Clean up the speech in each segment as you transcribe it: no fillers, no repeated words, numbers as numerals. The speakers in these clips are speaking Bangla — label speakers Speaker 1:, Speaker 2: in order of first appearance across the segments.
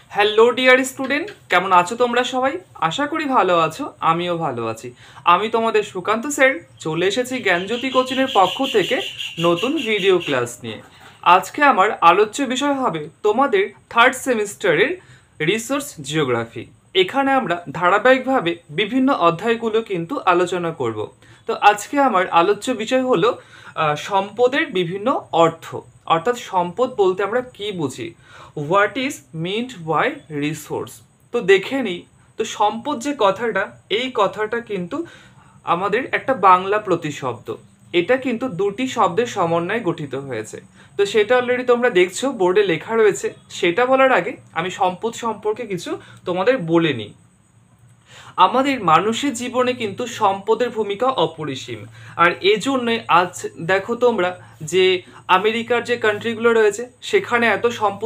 Speaker 1: হ্যালো ডিয়ার স্টুডেন্ট, কেমন আছো তোমরা সবাই? আশা করি ভালো আছো, আমিও ভালো আছি। আমি তোমাদের সুকান্ত স্যার চলে এসেছি জ্ঞানজ্যোতি কোচিংয়ের পক্ষ থেকে নতুন ভিডিও ক্লাস নিয়ে। আজকে আমার আলোচ্য বিষয় হবে তোমাদের থার্ড সেমিস্টারের রিসোর্স জিওগ্রাফি। এখানে আমরা ধারাবাহিকভাবে বিভিন্ন অধ্যায়গুলো কিন্তু আলোচনা করব। তো আজকে আমার আলোচ্য বিষয় হলো সম্পদের বিভিন্ন অর্থ, অর্থাৎ সম্পদ বলতে আমরা কি বুঝি, what is meant by resource. তো দেখে নিই, তো সম্পদ যে কথাটা, এই কথাটা কিন্তু আমাদের একটা বাংলা প্রতিশব্দ। এটা কিন্তু দুটি শব্দের সমন্বয়ে গঠিত হয়েছে। তো সেটা অলরেডি তোমরা দেখছো বোর্ডে লেখা রয়েছে। সেটা বলার আগে আমি সম্পদ সম্পর্কে কিছু তোমাদের বলে নিই। আমাদের মানুষের জীবনে কিন্তু সম্পদের ভূমিকা অপরিসীম। আর এজন্যই আজ দেখো তোমরা যে আমেরিকার যে কান্ট্রিগুলো রয়েছে সেখানে এত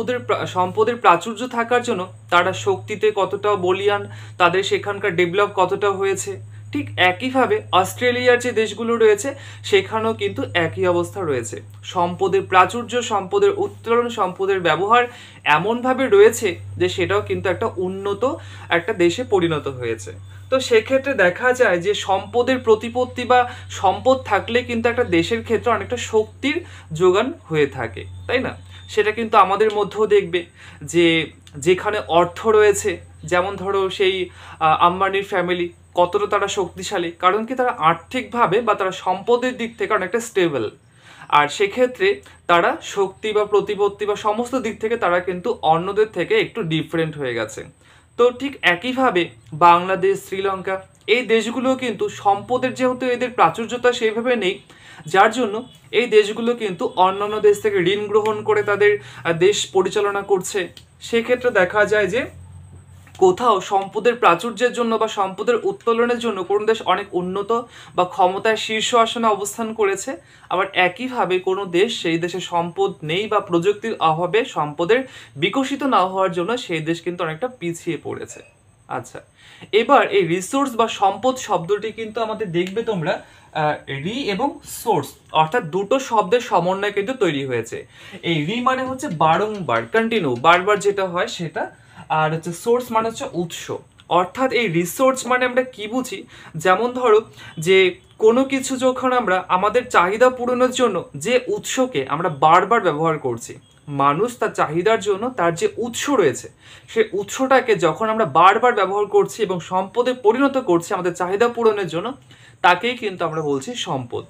Speaker 1: সম্পদের প্রাচুর্য থাকার জন্য তারা শক্তিতে কতটা বলীয়ান, তাদের সেখানকার ডেভেলপ কতটা হয়েছে। ঠিক একইভাবে অস্ট্রেলিয়ার যে দেশগুলো রয়েছে সেখানেও কিন্তু একই অবস্থা রয়েছে। সম্পদের প্রাচুর্য, সম্পদের উত্তোলন, সম্পদের ব্যবহার এমনভাবে রয়েছে যে সেটাও কিন্তু একটা উন্নত একটা দেশে পরিণত হয়েছে। তো সেক্ষেত্রে দেখা যায় যে সম্পদের প্রতিপত্তি বা সম্পদ থাকলে কিন্তু একটা দেশের ক্ষেত্রে অনেকটা শক্তির যোগান হয়ে থাকে, তাই না? সেটা কিন্তু আমাদের মধ্যেও দেখবে যে যেখানে অর্থ রয়েছে, যেমন ধরো সেই আম্বানির ফ্যামিলি কতটা তারা শক্তিশালী, কারণ কি তারা আর্থিকভাবে বা তারা সম্পদের দিক থেকে অনেকটা স্টেবল। আর সেক্ষেত্রে তারা শক্তি বা প্রতিপত্তি বা সমস্ত দিক থেকে তারা কিন্তু অন্যদের থেকে একটু ডিফারেন্ট হয়ে গেছে। তো ঠিক একইভাবে বাংলাদেশ, শ্রীলঙ্কা, এই দেশগুলো কিন্তু সম্পদের যেহেতু এদের প্রাচুর্যতা সেইভাবে নেই, যার জন্য এই দেশগুলো কিন্তু অন্যান্য দেশ থেকে ঋণ গ্রহণ করে তাদের দেশ পরিচালনা করছে। সেক্ষেত্রে দেখা যায় যে কোথাও সম্পদের প্রাচুর্যের জন্য বা সম্পদের উত্তোলনের জন্য কোনো দেশ অনেক উন্নত বা ক্ষমতায় শীর্ষ আসনে অবস্থান করেছে, আবার একইভাবে কোনো দেশ সেই দেশে সম্পদ নেই বা প্রযুক্তির অভাবে সম্পদের বিকশিত না হওয়ার জন্য সেই দেশ কিন্তু অনেকটা পিছিয়ে পড়েছে। আচ্ছা, এবার এই রিসোর্স বা সম্পদ শব্দটি কিন্তু আমাদের দেখবে তোমরা রি এবং সোর্স অর্থাৎ দুটো শব্দের সমন্বয়ে কিন্তু তৈরি হয়েছে। এই রি মানে হচ্ছে বারংবার, কন্টিনিউ, বারবার যেটা হয় সেটা। আর হচ্ছে সোর্স মানে হচ্ছে উৎস। অর্থাৎ এই রিসোর্স মানে আমরা কি বুঝি, যেমন ধরো যে কোনো কিছু যখন আমরা আমাদের চাহিদা পূরণের জন্য যে উৎসকে আমরা বারবার ব্যবহার করছি, মানুষ তার চাহিদার জন্য তার যে উৎস রয়েছে সেই উৎসটাকে যখন আমরা বারবার ব্যবহার করছি এবং সম্পদে পরিণত করছি আমাদের চাহিদা পূরণের জন্য, তাকেই কিন্তু আমরা বলছি সম্পদ।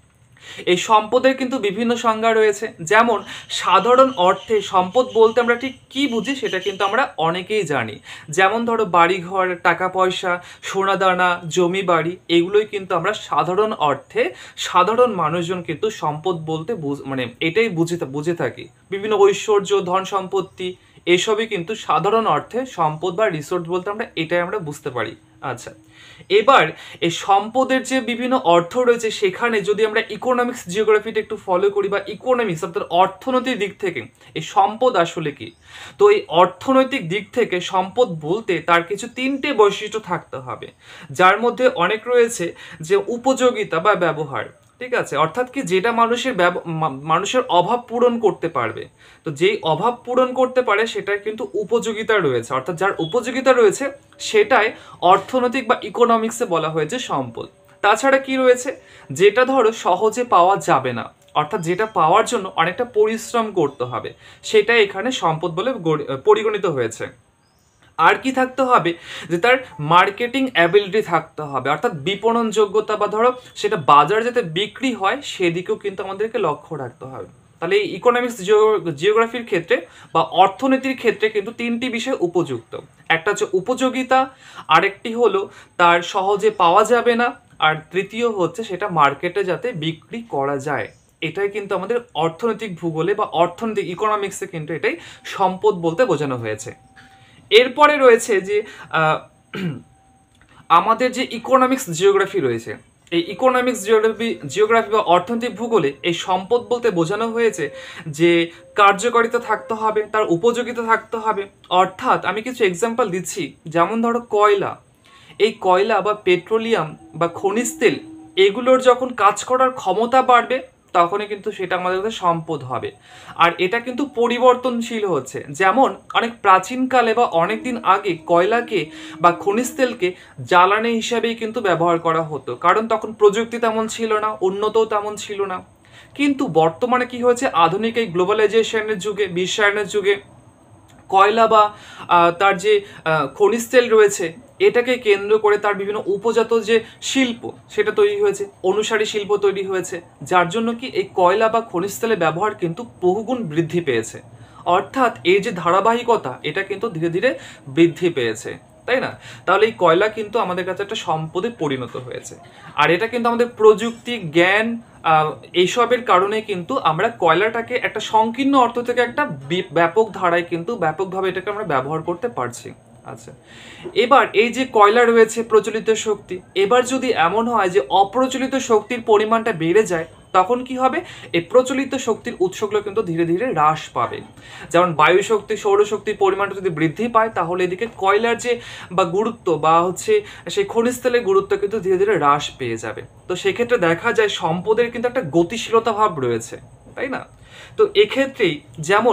Speaker 1: এই সম্পদের কিন্তু বিভিন্ন সংজ্ঞা রয়েছে। যেমন সাধারণ অর্থে সম্পদ বলতে আমরা ঠিক কি বুঝি সেটা কিন্তু আমরা অনেকেই জানি। যেমন ধরো বাড়িঘর, টাকা পয়সা, সোনাদানা, জমি বাড়ি, এগুলোই কিন্তু আমরা সাধারণ অর্থে সাধারণ মানুষজন কিন্তু সম্পদ বলতে মানে এটাই বুঝে থাকি। বিভিন্ন ঐশ্বর্য, ধন সম্পত্তি, এসবই কিন্তু সাধারণ অর্থে সম্পদ বা রিসোর্স বলতে আমরা এটাই আমরা বুঝতে পারি। আচ্ছা, এবার এই সম্পদের যে বিভিন্ন অর্থ রয়েছে সেখানে যদি আমরা ইকোনমিক্স জিওগ্রাফিটা একটু ফলো করি বা ইকোনমিক্স অর্থাৎ অর্থনৈতিক দিক থেকে এই সম্পদ আসলে কি, তো এই অর্থনৈতিক দিক থেকে সম্পদ বলতে তার কিছু তিনটে বৈশিষ্ট্য থাকতে হবে, যার মধ্যে অনেক রয়েছে যে উপযোগিতা বা ব্যবহার। ঠিক আছে, অর্থাৎ কি যেটা মানুষের অভাব পূরণ করতে পারবে। তো যেই অভাব পূরণ করতে পারে সেটার কিন্তু উপযোগিতা রয়েছে, অর্থাৎ যার উপযোগিতা রয়েছে সেটাই অর্থনৈতিক বা ইকোনমিক্সে বলা হয়েছে সম্পদ। তাছাড়া কি রয়েছে, যেটা ধরো সহজে পাওয়া যাবে না, অর্থাৎ যেটা পাওয়ার জন্য অনেকটা পরিশ্রম করতে হবে, সেটা এখানে সম্পদ বলে পরিগণিত হয়েছে। আর কি থাকতে হবে, যে তার মার্কেটিং অ্যাবিলিটি থাকতে হবে, অর্থাৎ বিপণন যোগ্যতা বা ধরো সেটা বাজার যাতে বিক্রি হয় সেদিকেও কিন্তু আমাদেরকে লক্ষ্য রাখতে হবে। তাহলে এই ইকোনমিক্স জিওগ্রাফির ক্ষেত্রে বা অর্থনীতির ক্ষেত্রে কিন্তু তিনটি বিষয় উপযুক্ত। একটা হচ্ছে উপযোগিতা, আরেকটি হলো তার সহজে পাওয়া যাবে না, আর তৃতীয় হচ্ছে সেটা মার্কেটে যাতে বিক্রি করা যায়। এটাই কিন্তু আমাদের অর্থনৈতিক ভূগোলে বা অর্থনৈতিক ইকোনমিক্সে কিন্তু এটাই সম্পদ বলতে বোঝানো হয়েছে। এরপরে রয়েছে যে আমাদের যে ইকোনমিক্স জিওগ্রাফি রয়েছে, এই ইকোনমিক্স জিওগ্রাফি বা অর্থনৈতিক ভূগোলে এই সম্পদ বলতে বোঝানো হয়েছে যে কার্যকারিতা থাকতে হবে, তার উপযোগিতা থাকতে হবে। অর্থাৎ আমি কিছু এক্সাম্পল দিচ্ছি, যেমন ধরো কয়লা, এই কয়লা বা পেট্রোলিয়াম বা খনিজ তেল, এগুলোর যখন কাজ করার ক্ষমতা বাড়বে তখনই কিন্তু সেটা আমাদের কাছে সম্পদ হবে। আর এটা কিন্তু পরিবর্তনশীল হচ্ছে। যেমন অনেক প্রাচীনকালে বা অনেক দিন আগে কয়লাকে বা খনিজ তেলকে জ্বালানি হিসাবেই কিন্তু ব্যবহার করা হতো, কারণ তখন প্রযুক্তি তেমন ছিল না, উন্নতও তেমন ছিল না। কিন্তু বর্তমানে কি হয়েছে, আধুনিক এই গ্লোবালাইজেশনের যুগে, বিশ্বায়নের যুগে কয়লা বা তার যে খনিজ তেল রয়েছে এটাকে কেন্দ্র করে তার বিভিন্ন উপজাত যে শিল্প সেটা তৈরি হয়েছে, অনুসারী শিল্প তৈরি হয়েছে, যার জন্য কি এই কয়লা বা খনিজ তেলের ব্যবহার কিন্তু বহুগুণ বৃদ্ধি পেয়েছে। অর্থাৎ এই যে ধারাবাহিকতা এটা কিন্তু ধীরে ধীরে বৃদ্ধি পেয়েছে, তাই না? তাহলে এই কয়লা কিন্তু আমাদের কাছে একটা সম্পদে পরিণত হয়েছে। আর এটা কিন্তু আমাদের প্রযুক্তি, জ্ঞান, এইসবের কারণে কিন্তু আমরা কয়লাটাকে একটা সংকীর্ণ অর্থ থেকে একটা ব্যাপক ধারায় কিন্তু ব্যাপকভাবে এটাকে আমরা ব্যবহার করতে পারছি। আচ্ছা, এবার এই যে কয়লা রয়েছে প্রচলিত শক্তি, এবার যদি এমন হয় যে অপ্রচলিত শক্তির পরিমাণটা বেড়ে যায়, তখন কি হবে, এই প্রচলিত শক্তির উৎসগুলো কিন্তু ধীরে ধীরে হ্রাস পাবে। যেমন বায়ু শক্তি, সৌরশক্তির পরিমাণটা যদি বৃদ্ধি পায়, তাহলে এদিকে কয়লার যে বা গুরুত্ব বা হচ্ছে সেই খনিজ তেলের গুরুত্ব কিন্তু ধীরে ধীরে হ্রাস পেয়ে যাবে। তো সেক্ষেত্রে দেখা যায় সম্পদের কিন্তু একটা গতিশীলতা ভাব রয়েছে, তাই না? তো এক্ষেত্রেই যেমন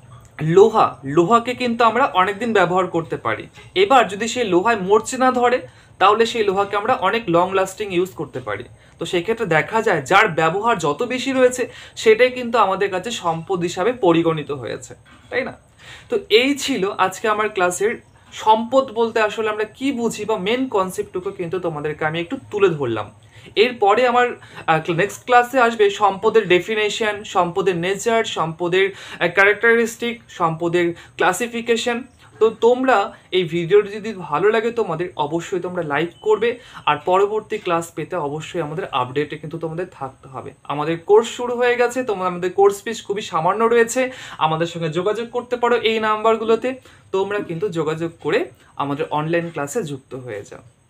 Speaker 1: লোহাকে কিন্তু আমরা অনেকদিন ব্যবহার করতে পারি। এবার যদি সেই লোহায় মরচে না ধরে, তাহলে সেই লোহাকে আমরা অনেক লং লাস্টিং ইউজ করতে পারি। তো সেক্ষেত্রে দেখা যায় যার ব্যবহার যত বেশি রয়েছে সেটাই কিন্তু আমাদের কাছে সম্পদ হিসাবে পরিগণিত হয়েছে, তাই না? তো এই ছিল আজকে আমার ক্লাসের সম্পদ বলতে আসলে আমরা কি বুঝি বা মেন কনসেপ্টটুকু কিন্তু তোমাদেরকে আমি একটু তুলে ধরলাম। এরপরে আমার নেক্সট ক্লাসে আসবে সম্পদের ডেফিনেশন, সম্পদের নেচার, সম্পদের ক্যারেক্টারিস্টিক, সম্পদের ক্লাসিফিকেশন। তো তোমরা এই ভিডিওটি যদি ভালো লাগে তোমাদের, অবশ্যই তোমরা লাইক করবে। আর পরবর্তী ক্লাস পেতে অবশ্যই আমাদের আপডেটে কিন্তু তোমাদের থাকতে হবে। আমাদের কোর্স শুরু হয়ে গেছে, আমাদের কোর্স ফিস খুবই সামান্য রয়েছে। আমাদের সঙ্গে যোগাযোগ করতে পারো এই নাম্বারগুলোতে। তোমরা কিন্তু যোগাযোগ করে আমাদের অনলাইন ক্লাসে যুক্ত হয়ে যাও।